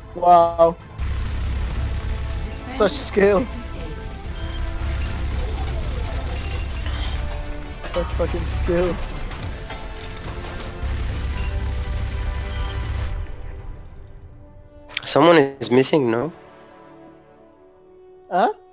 Wow. Such skill. Such fucking skill. Someone is missing, no? Huh?